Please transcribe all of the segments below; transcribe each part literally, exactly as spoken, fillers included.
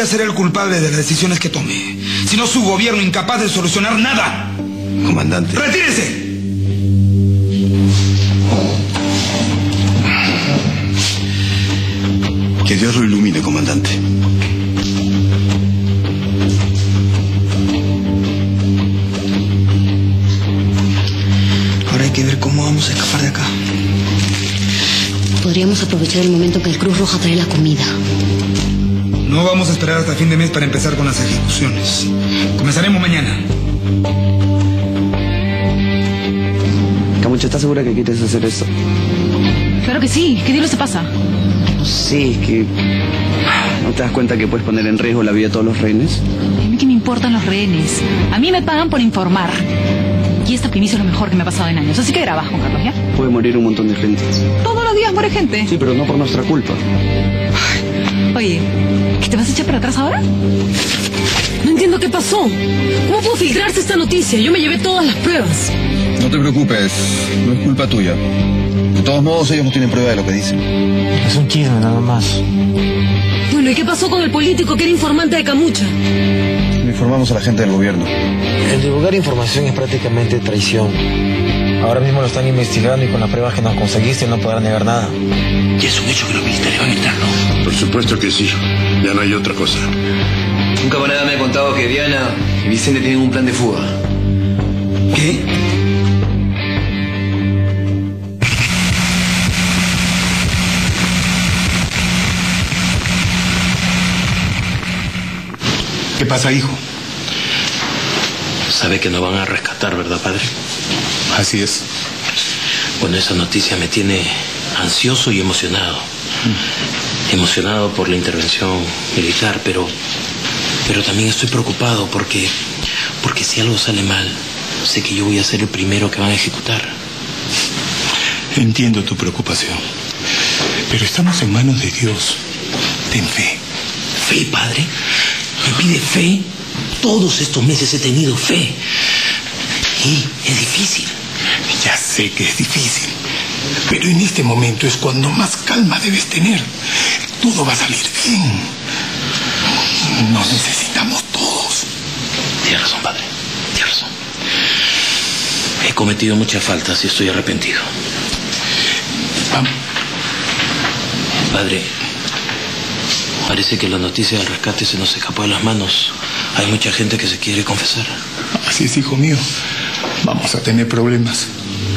Moya será el culpable de las decisiones que tome. Si no, su gobierno incapaz de solucionar nada. Comandante. ¡Retírese! Que Dios lo ilumine, comandante. Ahora hay que ver cómo vamos a escapar de acá. Podríamos aprovechar el momento que el Cruz Roja trae la comida. No vamos a esperar hasta fin de mes para empezar con las ejecuciones. Comenzaremos mañana. Camucha, ¿estás segura que quieres hacer esto? Claro que sí. ¿Qué diablos te pasa? Sí, es que... ¿No te das cuenta que puedes poner en riesgo la vida de todos los rehenes? A mí que me importan los rehenes. A mí me pagan por informar. Y esta primicia es lo mejor que me ha pasado en años. Así que grabas, Juan Carlos, ¿ya? Puede morir un montón de gente. Todos los días muere gente. Sí, pero no por nuestra culpa. Oye, ¿qué te vas a echar para atrás ahora? No entiendo qué pasó. ¿Cómo pudo filtrarse esta noticia? Yo me llevé todas las pruebas. No te preocupes, no es culpa tuya. De todos modos, ellos no tienen prueba de lo que dicen. Es un chisme, nada más. Bueno, ¿y qué pasó con el político que era informante de Camucha? Le informamos a la gente del gobierno. El divulgar información es prácticamente traición. Ahora mismo lo están investigando y con las pruebas que nos conseguiste no podrán negar nada. Y es un hecho que los militares van a entrar, ¿no? Por supuesto que sí. Ya no hay otra cosa. Un camarada me ha contado que Diana y Vicente tienen un plan de fuga. ¿Qué? ¿Qué pasa, hijo? Sabe que nos van a rescatar, ¿verdad, padre? Así es. Bueno, esa noticia me tiene ansioso y emocionado. Mm. Emocionado por la intervención militar, pero, pero también estoy preocupado porque, porque si algo sale mal, sé que yo voy a ser el primero que van a ejecutar. Entiendo tu preocupación, pero estamos en manos de Dios. Ten fe. ¿Fe, padre? ¿Me pide fe? Todos estos meses he tenido fe. Y es difícil. Ya sé que es difícil, pero en este momento es cuando más calma debes tener. Todo va a salir bien. Nos necesitamos todos. Tienes razón, padre. Tienes razón. He cometido muchas faltas y estoy arrepentido. Vamos. Padre, parece que la noticia del rescate se nos escapó de las manos. Hay mucha gente que se quiere confesar. Así es, hijo mío. Vamos a tener problemas.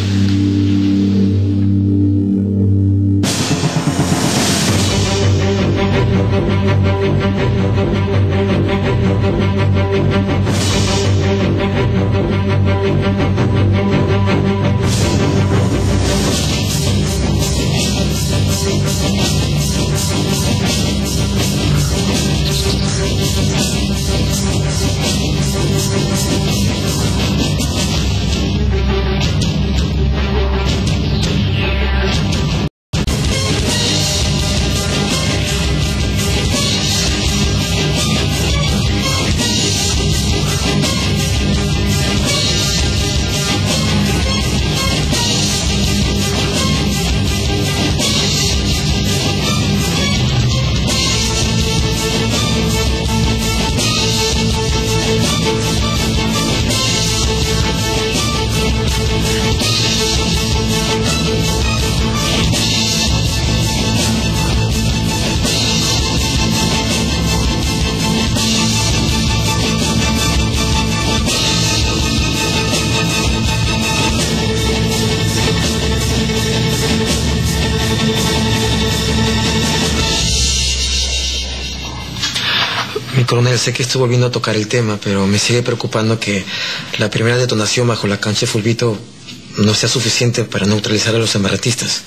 Mi coronel, sé que estoy volviendo a tocar el tema, pero me sigue preocupando que la primera detonación bajo la cancha de Fulvito no sea suficiente para neutralizar a los embaratistas.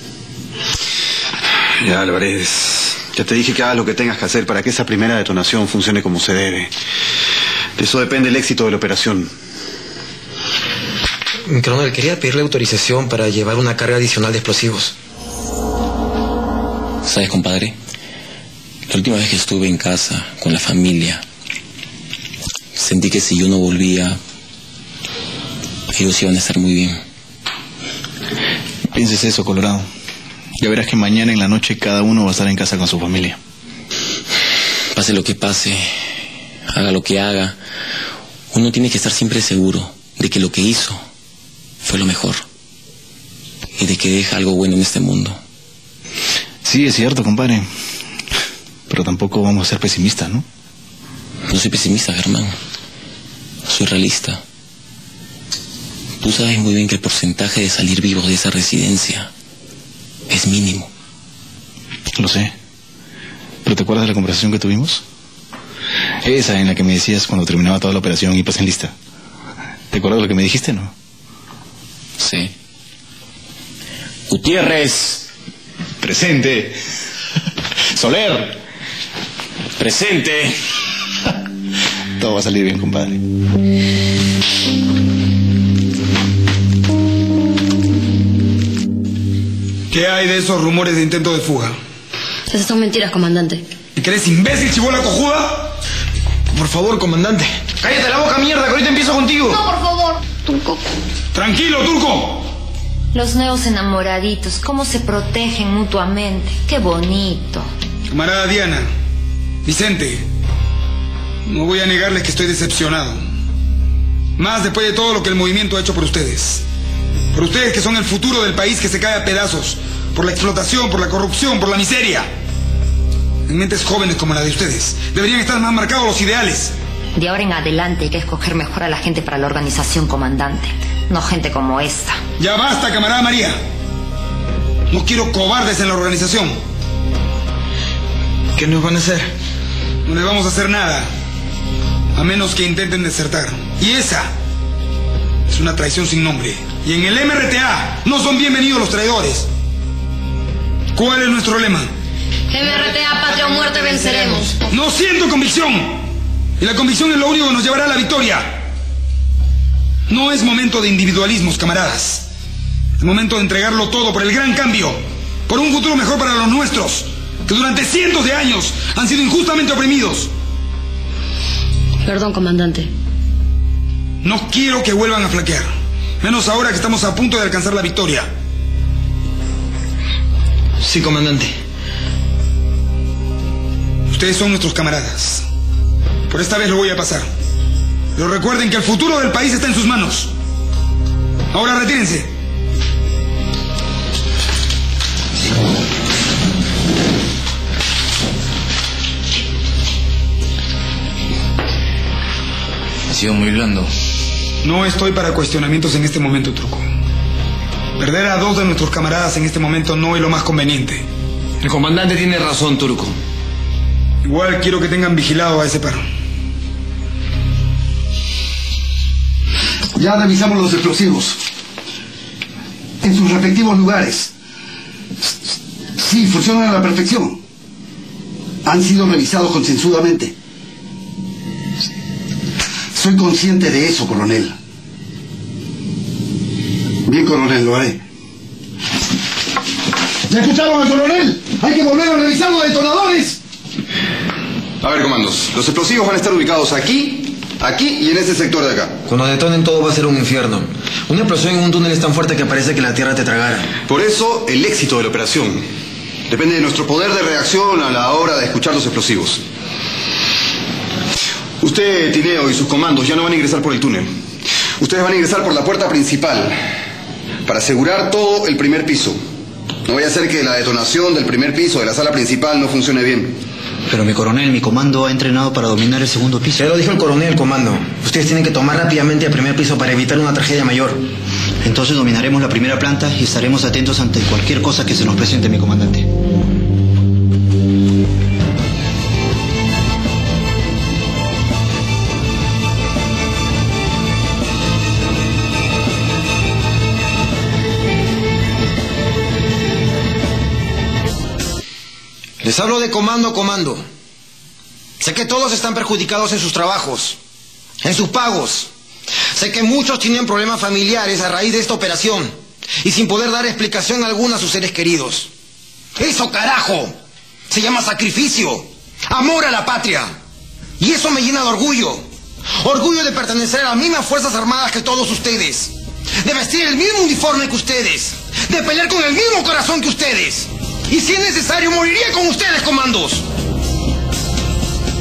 Ya, Álvarez, ya te dije que hagas lo que tengas que hacer para que esa primera detonación funcione como se debe. De eso depende el éxito de la operación. Mi coronel, quería pedirle autorización para llevar una carga adicional de explosivos. ¿Sabes, compadre? La última vez que estuve en casa con la familia, sentí que si yo no volvía, ellos iban a estar muy bien. Pienses eso, Colorado. Ya verás que mañana en la noche cada uno va a estar en casa con su familia. Pase lo que pase, haga lo que haga, uno tiene que estar siempre seguro de que lo que hizo fue lo mejor y de que deja algo bueno en este mundo. Sí, es cierto, compadre. Pero tampoco vamos a ser pesimistas, ¿no? No soy pesimista, Germán. Soy realista. Tú sabes muy bien que el porcentaje de salir vivos de esa residencia es mínimo. Lo sé. ¿Pero te acuerdas de la conversación que tuvimos? Esa en la que me decías cuando terminaba toda la operación y pasen lista. ¿Te acuerdas de lo que me dijiste, no? Sí. Gutiérrez. Presente. Soler. Presente. Todo va a salir bien, compadre. ¿Qué hay de esos rumores de intento de fuga? Esas son mentiras, comandante. ¿Y crees imbécil, chibola cojuda? Por favor, comandante. Cállate la boca, mierda, que ahorita empiezo contigo. No, por favor, Turco. Tranquilo, Turco. Los nuevos enamoraditos, cómo se protegen mutuamente. Qué bonito. Camarada Diana, Vicente, no voy a negarles que estoy decepcionado. Más después de todo lo que el movimiento ha hecho por ustedes. Por ustedes que son el futuro del país que se cae a pedazos. Por la explotación, por la corrupción, por la miseria. En mentes jóvenes como la de ustedes deberían estar más marcados los ideales. De ahora en adelante hay que escoger mejor a la gente para la organización, comandante. No gente como esta. Ya basta, camarada María. No quiero cobardes en la organización. ¿Qué nos van a hacer? No les vamos a hacer nada, a menos que intenten desertar. Y esa es una traición sin nombre. Y en el M R T A no son bienvenidos los traidores. ¿Cuál es nuestro lema? M R T A, patria o muerte, venceremos. No siento convicción. Y la convicción es lo único que nos llevará a la victoria. No es momento de individualismos, camaradas. Es momento de entregarlo todo por el gran cambio. Por un futuro mejor para los nuestros, que durante cientos de años han sido injustamente oprimidos. Perdón, comandante. No quiero que vuelvan a flaquear. Menos ahora que estamos a punto de alcanzar la victoria. Sí, comandante. Ustedes son nuestros camaradas. Por esta vez lo voy a pasar. Pero recuerden que el futuro del país está en sus manos. Ahora retírense. Ha sido muy blando. No estoy para cuestionamientos en este momento, Truco. Perder a dos de nuestros camaradas en este momento no es lo más conveniente. El comandante tiene razón, Turco. Igual quiero que tengan vigilado a ese perro. Ya revisamos los explosivos en sus respectivos lugares. Sí, funcionan a la perfección. Han sido revisados concienzudamente. Soy consciente de eso, coronel. Bien, coronel, lo haré. ¿Ya escucharon al coronel? Hay que volver a revisar los detonadores. A ver, comandos, los explosivos van a estar ubicados aquí, aquí y en este sector de acá. Cuando detonen todo va a ser un infierno. Una explosión en un túnel es tan fuerte que parece que la tierra te tragara. Por eso, el éxito de la operación depende de nuestro poder de reacción a la hora de escuchar los explosivos. Usted, Tineo, y sus comandos ya no van a ingresar por el túnel. Ustedes van a ingresar por la puerta principal para asegurar todo el primer piso. No vaya a ser que la detonación del primer piso de la sala principal no funcione bien. Pero mi coronel, mi comando ha entrenado para dominar el segundo piso. Ya lo dijo el coronel, comando. Ustedes tienen que tomar rápidamente el primer piso para evitar una tragedia mayor. Entonces dominaremos la primera planta y estaremos atentos ante cualquier cosa que se nos presente, mi comandante. Les hablo de comando, comando. Sé que todos están perjudicados en sus trabajos, en sus pagos. Sé que muchos tienen problemas familiares a raíz de esta operación y sin poder dar explicación alguna a sus seres queridos. Eso, carajo, se llama sacrificio, amor a la patria. Y eso me llena de orgullo. Orgullo de pertenecer a las mismas Fuerzas Armadas que todos ustedes. De vestir el mismo uniforme que ustedes. De pelear con el mismo corazón que ustedes. Y si es necesario, moriría con ustedes, comandos.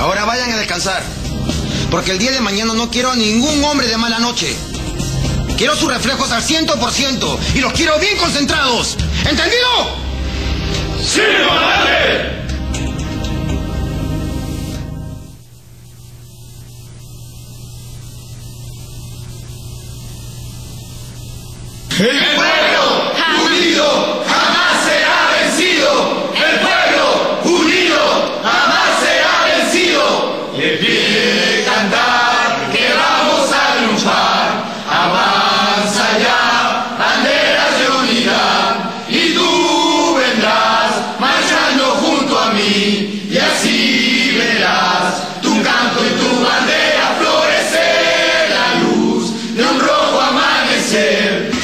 Ahora vayan a descansar. Porque el día de mañana no quiero a ningún hombre de mala noche. Quiero sus reflejos al ciento por ciento y los quiero bien concentrados. ¿Entendido? ¡Sí, comandante! ¡El pueblo unido jamás será vencido! ¡El pueblo unido jamás será vencido! Le pide cantar que vamos a triunfar. Avanza ya, banderas de unidad, y tú vendrás marchando junto a mí, y así verás tu canto y tu bandera florecer, la luz de un rojo amanecer.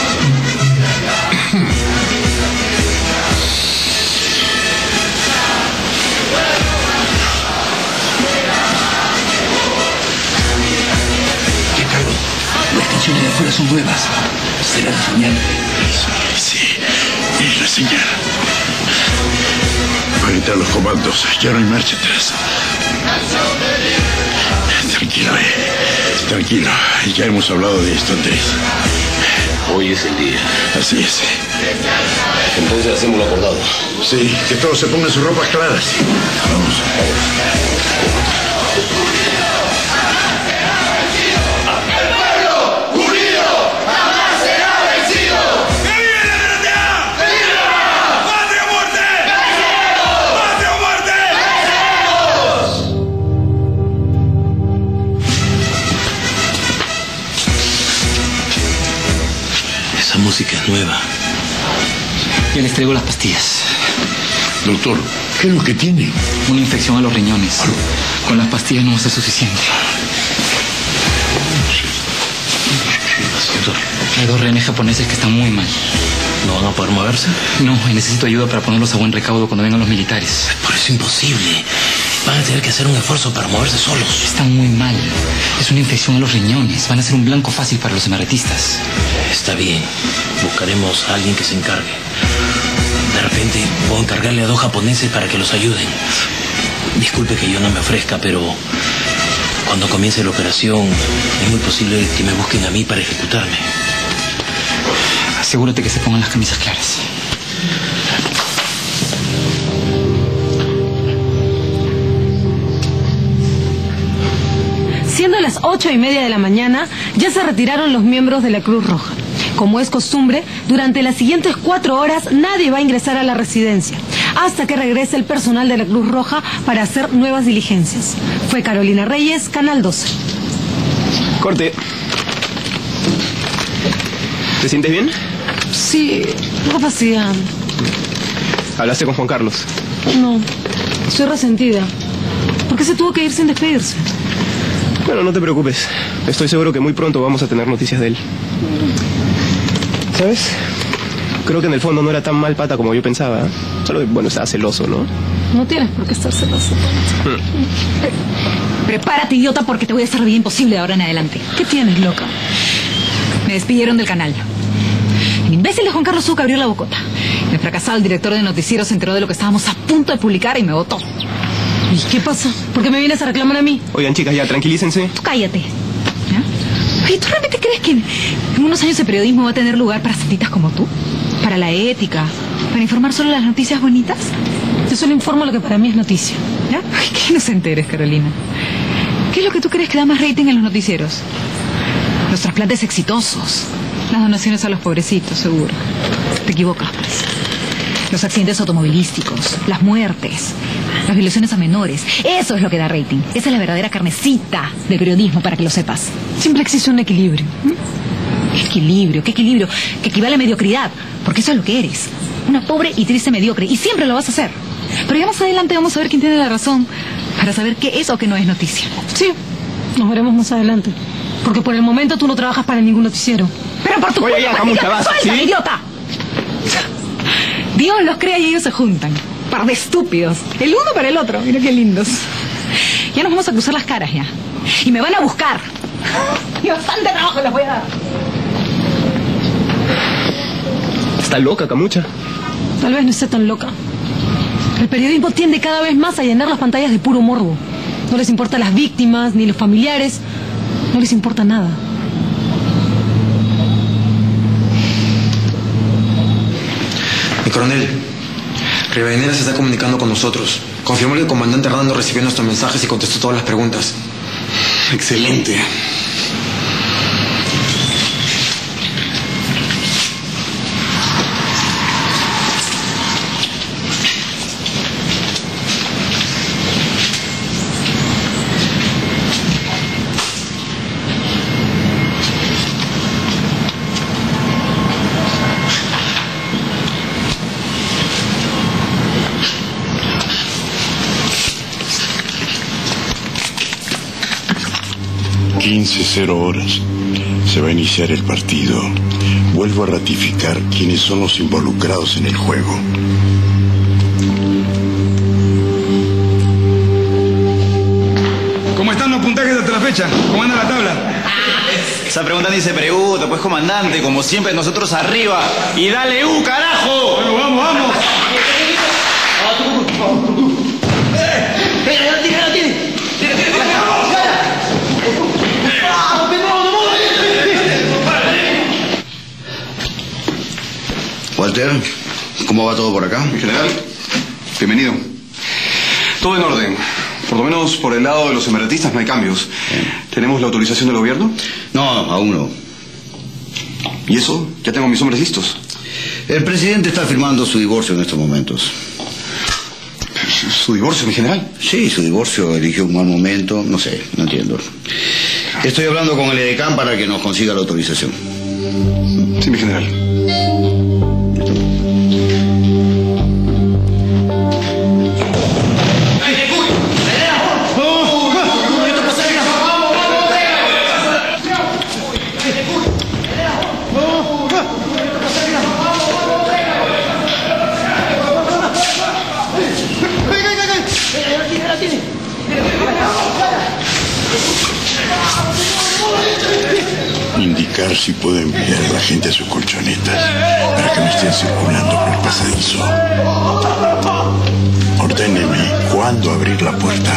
Las canciones de afuera son nuevas. Será la señal. Sí, es la señal. Ahorita los comandos, ya no hay marcha atrás. Tranquilo, eh. Tranquilo. Ya hemos hablado de esto, Andrés. Hoy es el día. Así es. Entonces hacemos lo acordado. Sí, que todos se pongan sus ropas claras. Vamos. Esa música es nueva. Ya les traigo las pastillas. Doctor, ¿qué es lo que tiene? Una infección a los riñones. Con las pastillas no va a ser suficiente. Doctor, hay dos rehenes japoneses que están muy mal. ¿No van a poder moverse? No, y necesito ayuda para ponerlos a buen recaudo cuando vengan los militares. Pero es imposible. Van a tener que hacer un esfuerzo para moverse solos. Están muy mal. Es una infección a los riñones. Van a ser un blanco fácil para los emaratistas. Está bien. Buscaremos a alguien que se encargue. De repente puedo encargarle a dos japoneses para que los ayuden. Disculpe que yo no me ofrezca, pero cuando comience la operación es muy posible que me busquen a mí para ejecutarme. Asegúrate que se pongan las camisas claras. Siendo las ocho y media de la mañana, ya se retiraron los miembros de la Cruz Roja. Como es costumbre, durante las siguientes cuatro horas nadie va a ingresar a la residencia, hasta que regrese el personal de la Cruz Roja para hacer nuevas diligencias. Fue Carolina Reyes, Canal doce. Corte. ¿Te sientes bien? Sí, capacidad. ¿Hablaste con Juan Carlos? No, estoy resentida. ¿Por qué se tuvo que ir sin despedirse? Bueno, no te preocupes. Estoy seguro que muy pronto vamos a tener noticias de él. ¿Sabes? Creo que en el fondo no era tan mal pata como yo pensaba. Solo, bueno, estaba celoso, ¿no? No tienes por qué estar celoso. Hmm. Prepárate, idiota, porque te voy a hacer la vida imposible de ahora en adelante. ¿Qué tienes, loca? Me despidieron del canal. El imbécil de Juan Carlos tuvo que abrir la bocota. El fracasado el director de noticieros se enteró de lo que estábamos a punto de publicar y me votó. ¿Y qué pasa? ¿Por qué me vienes a reclamar a mí? Oigan, chicas, ya, tranquilícense. Tú cállate. ¿Ya? Oye, ¿tú realmente crees que en, en unos años el periodismo va a tener lugar para santitas como tú? ¿Para la ética? ¿Para informar solo las noticias bonitas? Yo solo informo lo que para mí es noticia. ¿Ya? Ay, qué inocente eres, Carolina. ¿Qué es lo que tú crees que da más rating en los noticieros? Los trasplantes exitosos. Las donaciones a los pobrecitos, seguro. Te equivocas, pues. Los accidentes automovilísticos, las muertes, las violaciones a menores. Eso es lo que da rating. Esa es la verdadera carnecita del periodismo, para que lo sepas. Siempre existe un equilibrio. ¿Mm? ¿Qué equilibrio? ¿Qué equilibrio? Que equivale a mediocridad. Porque eso es lo que eres. Una pobre y triste mediocre. Y siempre lo vas a hacer. Pero ya más adelante vamos a ver quién tiene la razón para saber qué es o qué no es noticia. Sí, nos veremos más adelante. Porque por el momento tú no trabajas para ningún noticiero. Pero por tu Oye, ya, Camucha, vas, ¿sí? ¡Idiota! Dios los crea y ellos se juntan. Par de estúpidos. El uno para el otro. Mira qué lindos. Ya nos vamos a cruzar las caras ya. Y me van a buscar. Y bastante trabajo les voy a dar. Está loca, Camucha. Tal vez no esté tan loca. El periodismo tiende cada vez más a llenar las pantallas de puro morbo. No les importan las víctimas, ni los familiares. No les importa nada. Mi coronel, Rivadeneira se está comunicando con nosotros. Confirmó que el comandante Hernando recibió nuestros mensajes y contestó todas las preguntas. Excelente. quince cero horas. Se va a iniciar el partido. Vuelvo a ratificar quiénes son los involucrados en el juego. ¿Cómo están los puntajes hasta la fecha? ¿Cómo anda la tabla? Esa pregunta ni se pregunta, pues comandante, como siempre nosotros arriba. ¡Y dale U, carajo! Bueno, vamos, vamos. Walter, ¿cómo va todo por acá? Mi general, bienvenido. Todo en orden. Por lo menos por el lado de los emeritistas no hay cambios. Bien. ¿Tenemos la autorización del gobierno? No, aún no. ¿Y eso? Ya tengo mis hombres listos. El presidente está firmando su divorcio en estos momentos. ¿Su divorcio, mi general? Sí, su divorcio eligió un mal momento. No sé, no entiendo. Estoy hablando con el edecán para que nos consiga la autorización. Sí, mi general. Indicar si puedo enviar a la gente a sus colchonetas para que no estén circulando por el pasadizo. Ordéneme cuándo abrir la puerta.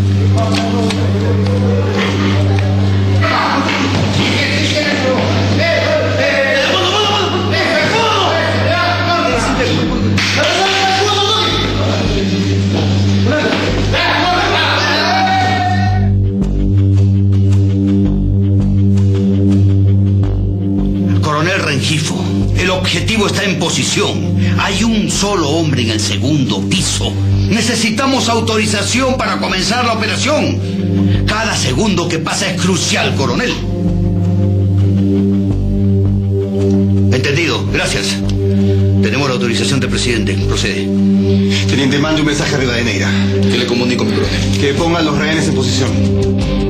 El objetivo está en posición. Hay un solo hombre en el segundo piso. Necesitamos autorización para comenzar la operación. Cada segundo que pasa es crucial, coronel. Entendido, gracias. Tenemos la autorización del presidente. Procede. Teniente, mande un mensaje a Rivadeneira. ¿Qué le comunico, mi coronel? Que pongan los rehenes en posición.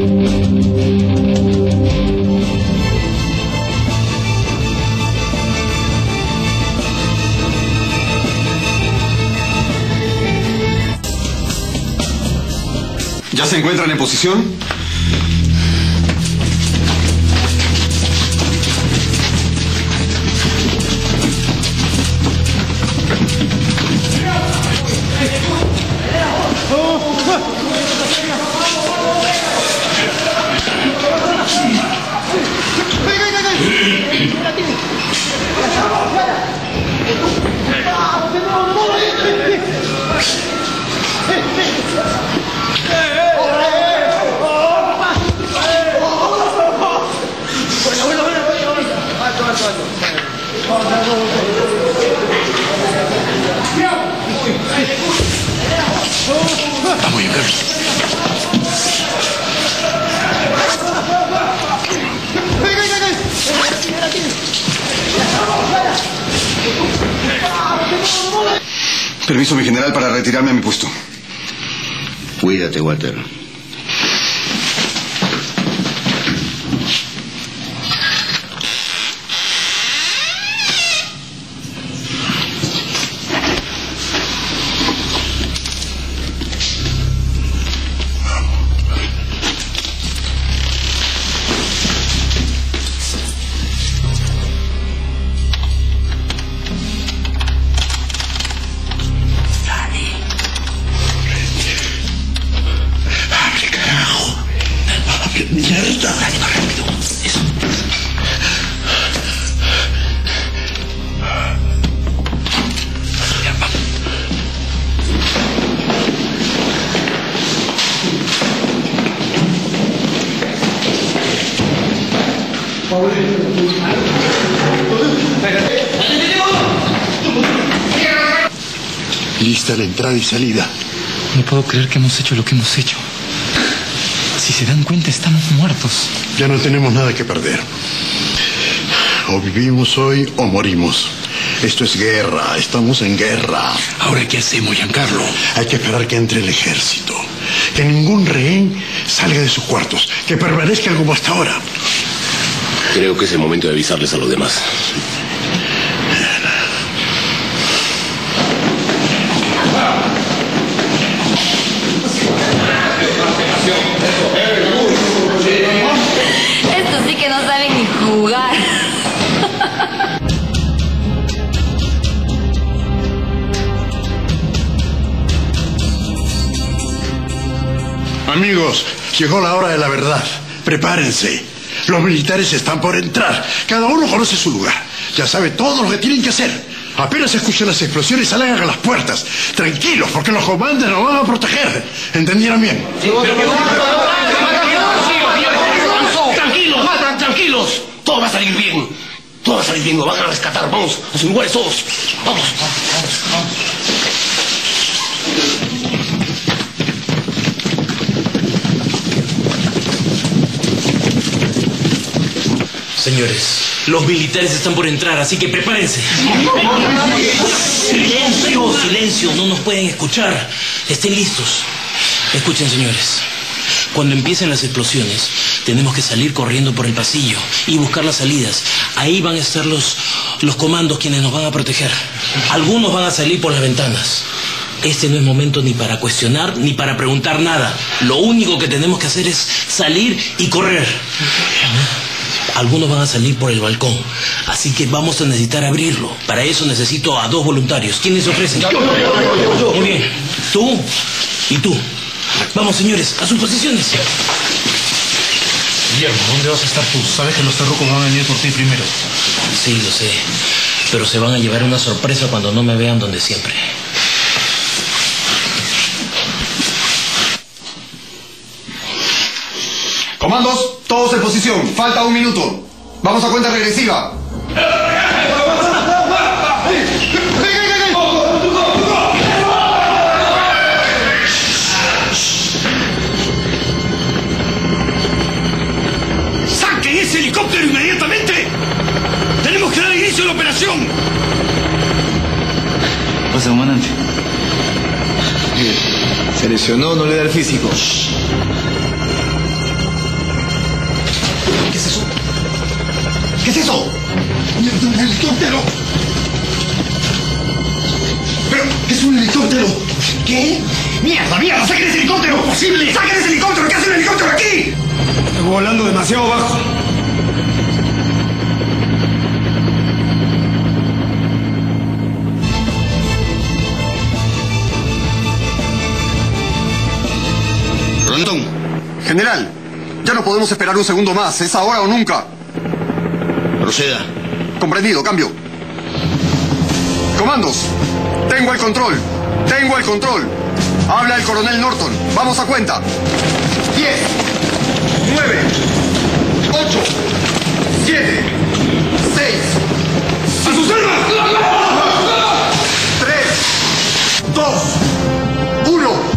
¿Ya se encuentran en posición? Vamos, Carlos. Permiso, mi general, para retirarme a mi puesto. Cuídate, Walter. Lista la entrada y salida. No puedo creer que hemos hecho lo que hemos hecho. Si se dan cuenta, estamos muertos. Ya no tenemos nada que perder. O vivimos hoy o morimos. Esto es guerra, estamos en guerra. ¿Ahora qué hacemos, Giancarlo? Hay que esperar que entre el ejército. Que ningún rehén salga de sus cuartos. Que permanezcan como hasta ahora. Creo que es el momento de avisarles a los demás. Estos sí que no saben ni jugar. Amigos, llegó la hora de la verdad. Prepárense. Los militares están por entrar. Cada uno conoce su lugar. Ya sabe todo lo que tienen que hacer. Apenas escuchen las explosiones, salgan a las puertas. Tranquilos, porque los comandantes nos van a proteger. ¿Entendieron bien? Tranquilos, matan, tranquilos. Todo va a salir bien. Todo va a salir bien. Nos van a rescatar. Vamos a sus lugares todos. Vamos. Señores, los militares están por entrar, así que prepárense. Silencio, silencio, no nos pueden escuchar. Estén listos. Escuchen, señores. Cuando empiecen las explosiones, tenemos que salir corriendo por el pasillo y buscar las salidas. Ahí van a estar los, los comandos quienes nos van a proteger. Algunos van a salir por las ventanas. Este no es momento ni para cuestionar ni para preguntar nada. Lo único que tenemos que hacer es salir y correr. Algunos van a salir por el balcón, así que vamos a necesitar abrirlo. Para eso necesito a dos voluntarios. ¿Quiénes se ofrecen? Yo, yo, yo, yo. Muy bien. Tú y tú. Vamos, señores, a sus posiciones. Guillermo, ¿dónde vas a estar tú? Sabes que los terrucos van a venir por ti primero. Sí, lo sé. Pero se van a llevar una sorpresa cuando no me vean donde siempre. Comandos, todos en posición. Falta un minuto. Vamos a cuenta regresiva. ¡Saquen ese helicóptero inmediatamente! ¡Tenemos que dar inicio a la operación! ¿Qué pasa, comandante? Se lesionó, no le da el físico. ¿Qué es eso? ¿Qué es eso? ¡Un helicóptero! ¿Pero qué es un helicóptero? ¿Qué? ¡Mierda, mierda! ¡Saquen ese helicóptero! ¡Posible! ¡Saquen ese helicóptero! ¿Qué hace un helicóptero aquí? Estoy volando demasiado bajo. Rondón. General, ya no podemos esperar un segundo más. Es ahora o nunca. Proceda. Comprendido, cambio. Comandos, tengo el control. Tengo el control. Habla el coronel Norton. Vamos a cuenta. Diez, nueve, ocho, siete, seis. ¡A sus armas! Tres, dos, uno.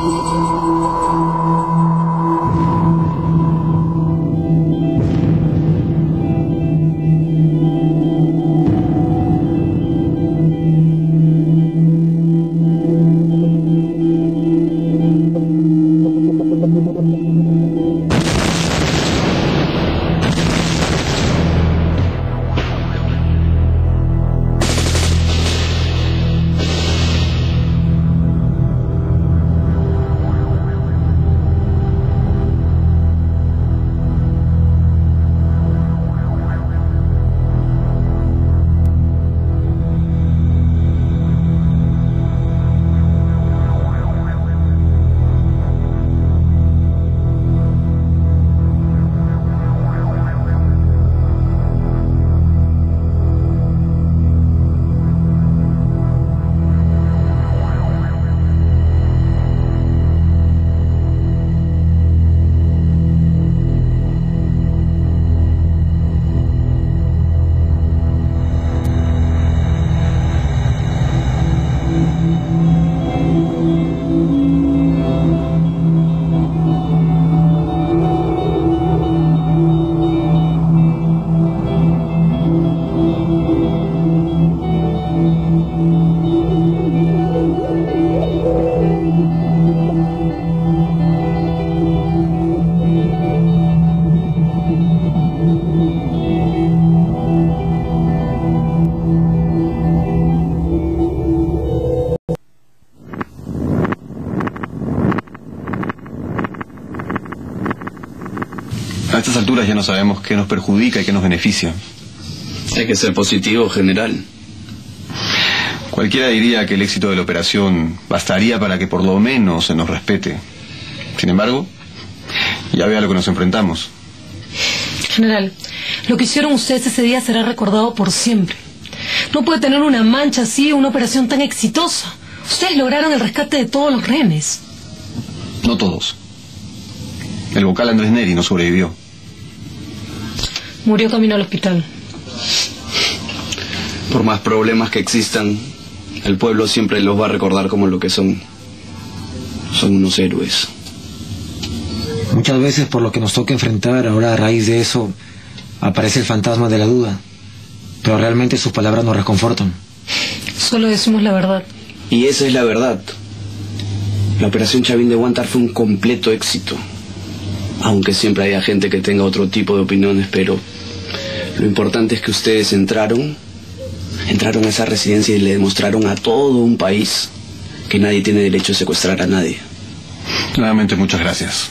A estas alturas ya no sabemos qué nos perjudica y qué nos beneficia. Hay que ser positivo, general. Cualquiera diría que el éxito de la operación bastaría para que por lo menos se nos respete. Sin embargo, ya vea a lo que nos enfrentamos. General, lo que hicieron ustedes ese día será recordado por siempre. No puede tener una mancha así, una operación tan exitosa. Ustedes lograron el rescate de todos los rehenes. No todos. El vocal Andrés Neri no sobrevivió. Murió camino al hospital. Por más problemas que existan, el pueblo siempre los va a recordar como lo que son. Son unos héroes. Muchas veces por lo que nos toca enfrentar, ahora a raíz de eso, aparece el fantasma de la duda. Pero realmente sus palabras nos reconfortan. Solo decimos la verdad. Y esa es la verdad. La operación Chavín de Huántar fue un completo éxito. Aunque siempre haya gente que tenga otro tipo de opiniones, pero lo importante es que ustedes entraron, entraron a esa residencia y le demostraron a todo un país que nadie tiene derecho a secuestrar a nadie. Nuevamente, muchas gracias.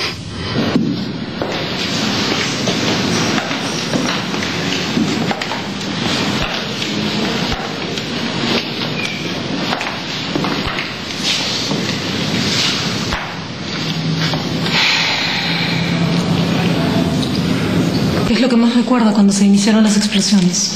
¿Qué es lo que más recuerda cuando se iniciaron las explosiones?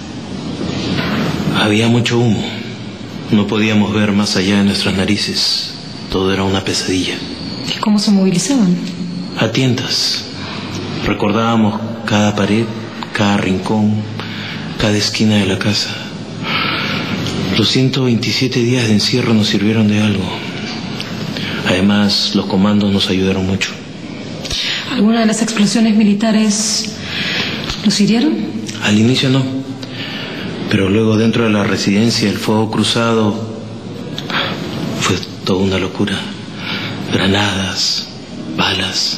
Había mucho humo. No podíamos ver más allá de nuestras narices. Todo era una pesadilla. ¿Y cómo se movilizaban? A tientas. Recordábamos cada pared, cada rincón, cada esquina de la casa. Los ciento veintisiete días de encierro nos sirvieron de algo. Además, los comandos nos ayudaron mucho. ¿Alguna de las explosiones militares los hirieron? Al inicio no. Pero luego dentro de la residencia el fuego cruzado fue toda una locura. Granadas, balas.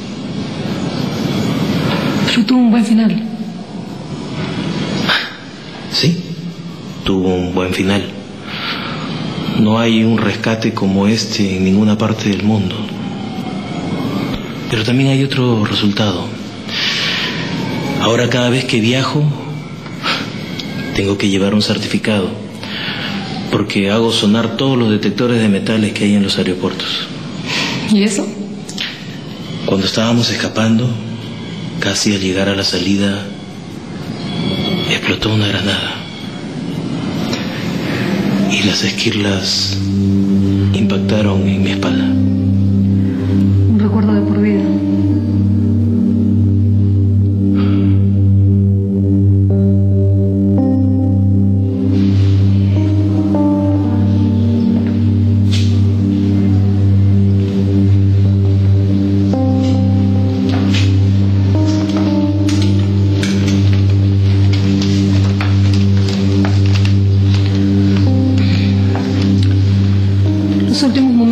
Pero tuvo un buen final. Sí, tuvo un buen final. No hay un rescate como este en ninguna parte del mundo. Pero también hay otro resultado. Ahora cada vez que viajo, tengo que llevar un certificado, porque hago sonar todos los detectores de metales que hay en los aeropuertos. ¿Y eso? Cuando estábamos escapando, casi al llegar a la salida, explotó una granada. Y las esquirlas impactaron en mi espalda. Un recuerdo de por vida.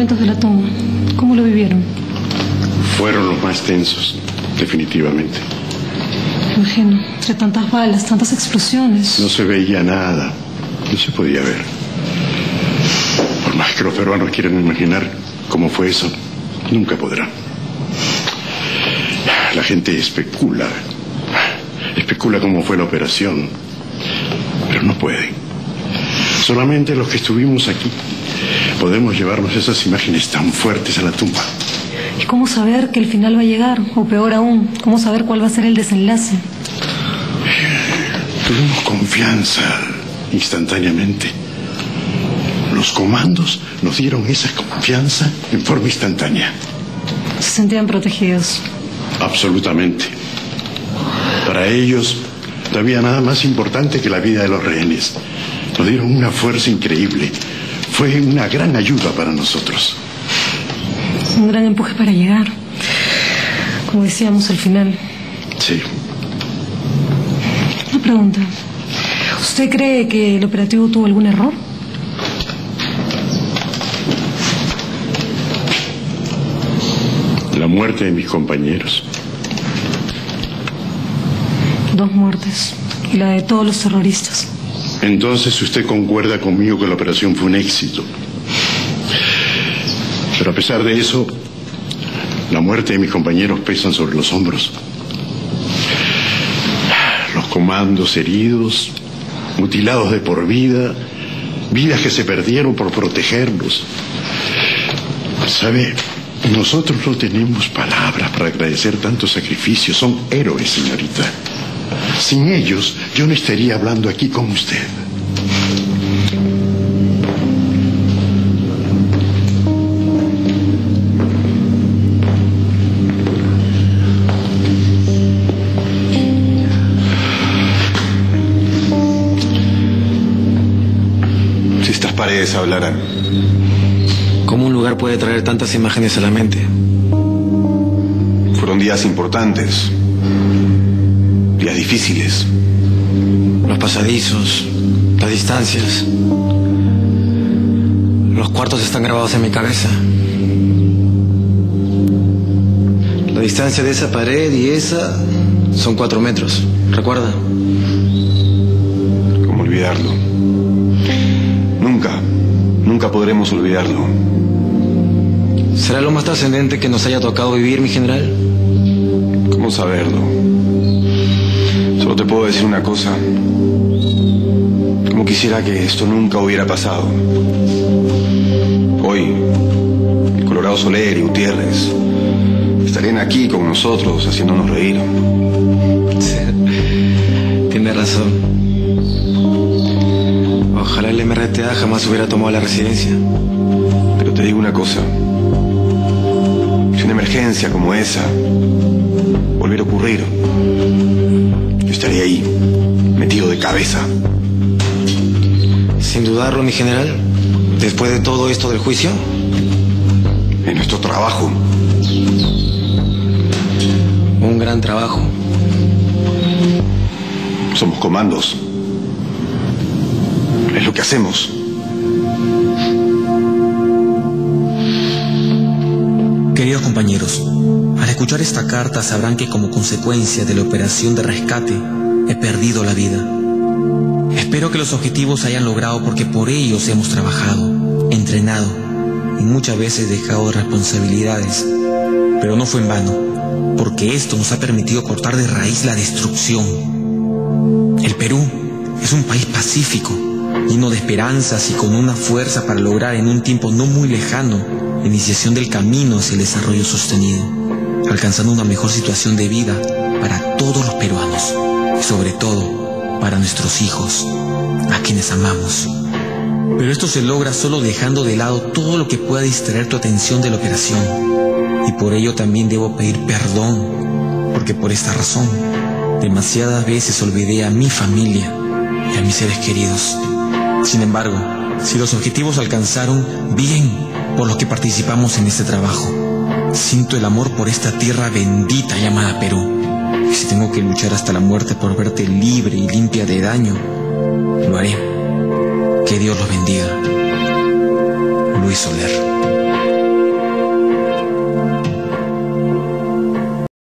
momentos de la toma, ¿cómo lo vivieron? Fueron los más tensos, definitivamente. Me imagino, entre tantas balas, tantas explosiones. No se veía nada, no se podía ver. Por más que los peruanos quieran imaginar cómo fue eso, nunca podrán. La gente especula, especula cómo fue la operación, pero no pueden. Solamente los que estuvimos aquí podemos llevarnos esas imágenes tan fuertes a la tumba. ¿Y cómo saber que el final va a llegar? O peor aún, ¿cómo saber cuál va a ser el desenlace? Tuvimos confianza instantáneamente. Los comandos nos dieron esa confianza en forma instantánea. Se sentían protegidos. Absolutamente. Para ellos no había nada más importante que la vida de los rehenes. Nos dieron una fuerza increíble. Fue una gran ayuda para nosotros. Un gran empuje para llegar. Como decíamos al final. Sí. Una pregunta. ¿Usted cree que el operativo tuvo algún error? La muerte de mis compañeros. Dos muertes. Y la de todos los terroristas. Entonces usted concuerda conmigo que la operación fue un éxito. Pero a pesar de eso, la muerte de mis compañeros pesan sobre los hombros. Los comandos heridos, mutilados de por vida, vidas que se perdieron por protegerlos. ¿Sabe? Nosotros no tenemos palabras para agradecer tantos sacrificios. Son héroes, señorita. Sin ellos, yo no estaría hablando aquí con usted. Si estas paredes hablaran. ¿Cómo un lugar puede traer tantas imágenes a la mente? Fueron días importantes. Días difíciles. Los pasadizos, las distancias. Los cuartos están grabados en mi cabeza. La distancia de esa pared y esa son cuatro metros. ¿Recuerda? ¿Cómo olvidarlo? Nunca, nunca podremos olvidarlo. ¿Será lo más trascendente que nos haya tocado vivir, mi general? ¿Cómo saberlo? Solo te puedo decir una cosa. Como quisiera que esto nunca hubiera pasado. Hoy, el Colorado Soler y Gutiérrez estarían aquí con nosotros haciéndonos reír. Sí, tiene razón. Ojalá el M R T A jamás hubiera tomado la residencia. Pero te digo una cosa. Si una emergencia como esa volviera a ocurrir, yo estaría ahí, metido de cabeza. Sin dudarlo, mi general. Después de todo esto del juicio. Es nuestro trabajo. Un gran trabajo. Somos comandos. Es lo que hacemos. Queridos compañeros, al escuchar esta carta sabrán que como consecuencia de la operación de rescate he perdido la vida. Espero que los objetivos se hayan logrado porque por ellos hemos trabajado, entrenado y muchas veces dejado responsabilidades. Pero no fue en vano, porque esto nos ha permitido cortar de raíz la destrucción. El Perú es un país pacífico, lleno de esperanzas y con una fuerza para lograr en un tiempo no muy lejano la iniciación del camino hacia el desarrollo sostenido, alcanzando una mejor situación de vida para todos los peruanos y sobre todo para nuestros hijos, a quienes amamos. Pero esto se logra solo dejando de lado todo lo que pueda distraer tu atención de la operación. Y por ello también debo pedir perdón, porque por esta razón demasiadas veces olvidé a mi familia y a mis seres queridos. Sin embargo, si los objetivos se alcanzaron, bien por los que participamos en este trabajo. Siento el amor por esta tierra bendita llamada Perú. Y si tengo que luchar hasta la muerte por verte libre y limpia de daño, lo haré. Que Dios los bendiga. Luis Soler.